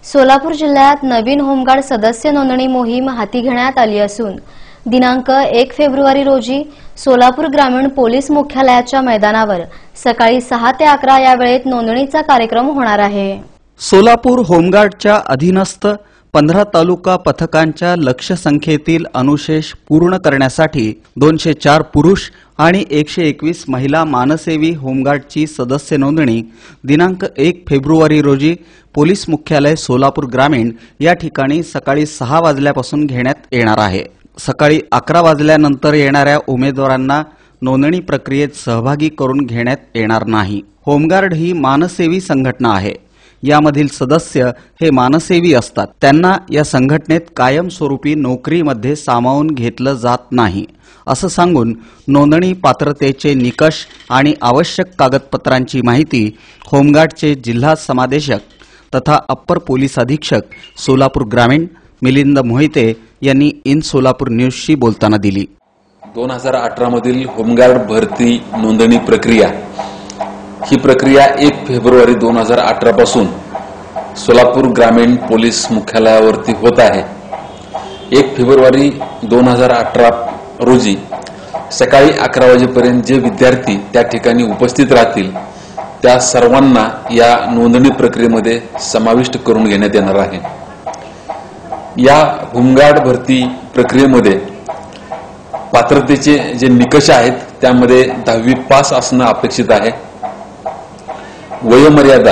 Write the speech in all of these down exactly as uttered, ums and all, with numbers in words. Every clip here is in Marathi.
सोलापूर जिल्ह्यात नवीन होमगार्ड सदस्य नोंदणी मोहीम हाती घेण्यात आली असून दिनांक एक फेब्रुवारी रोजी सोलापूर ग्रामीण पोलीस मुख्यालयाच्या मैदानावर सकाळी सहा ते अकरा या वेळेत नोंदणीचा कार्यक्रम होणार आहे। सोलापूर होमगार्डच्या अधीनस्थ पंधरा तालुका पथकांच्या लक्ष्य संख्येतील अनुशेष पूर्ण करण्यासाठी दोनशे चार पुरुष आणि एकशे एकवीस महिला मानसेवी होमगार्डची सदस्य नोंदणी दिनांक एक फेब्रुवारी रोजी पोलीस मुख्यालय सोलापूर ग्रामीण या ठिकाणी सकाळी सहा वाजल्यापासून घेण्यात येणार आहे। सकाळी अकरा वाजल्यानंतर येणाऱ्या उमेदवारांना नोंदणी प्रक्रियेत सहभागी करून घेण्यात येणार नाही। होमगार्ड ही मानसेवी संघटना आहे। यामधील सदस्य हे मानसेवी असतात। त्यांना या संघटनेत कायमस्वरूपी नोकरीमध्ये सामावून घेतलं जात नाही असं सांगून नोंदणी पात्रतेचे निकष आणि आवश्यक कागदपत्रांची माहिती होमगार्डचे जिल्हा समादेशक तथा अप्पर पोलीस अधीक्षक सोलापूर ग्रामीण मिलिंद मोहिते यांनी इन सोलापूर न्यूजशी बोलताना दिली। दोन हजार अठरा मधील होमगार्ड भरती नोंदणी प्रक्रिया ही प्रक्रिया एक फेब्रुवारी दोन हजार अठरा पासून सोलापूर ग्रामीण पोलीस मुख्यालयावरती होत आहे। एक फेब्रुवारी दोन हजार अठरा रोजी सकाळी अकरा वाजेपर्यंत जे विद्यार्थी त्या ठिकाणी उपस्थित राहतील त्या सर्वांना या नोंदणी प्रक्रियेमध्ये समाविष्ट करून घेण्यात येणार आहे। या होमगार्ड भरती प्रक्रियेमध्ये पात्रतेचे जे निकष आहेत त्यामध्ये दहावी पास असणं अपेक्षित आहे। वयोमर्यादा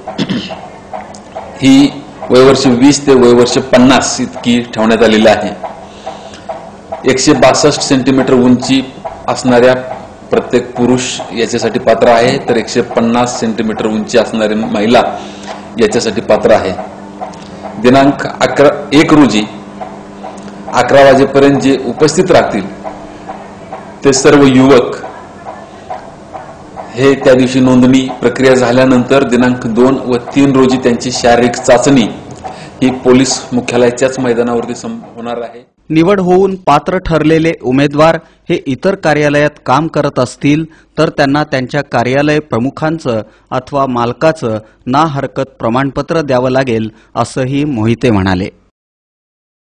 ही वयवर्ष वीस ते वयवर्ष पन्नास इतकी ठेवण्यात आलेली आहे। एकशे बासष्ट सेंटीमीटर उंची असणाऱ्या प्रत्येक पुरुष याच्यासाठी पात्र आहे, तर एकशे पन्नास सेंटीमीटर उंची असणारी महिला याच्यासाठी पात्र आहे। दिनांक अकरा एक रोजी अकरा वाजेपर्यंत जे उपस्थित राहतील ते सर्व युवक हे त्या दिवशी नोंदणी प्रक्रिया झाल्यानंतर दिनांक दोन व तीन रोजी त्यांची शारीरिक चाचणी ही पोलीस मुख्यालयाच्याच मैदानावरती होणार आहे। निवड होऊन पात्र ठरलेले उमेदवार हे इतर कार्यालयात काम करत असतील तर त्यांना त्यांच्या कार्यालय प्रमुखांचं अथवा मालकाचं ना हरकत प्रमाणपत्र द्यावं लागेल असंही मोहिते म्हणाले।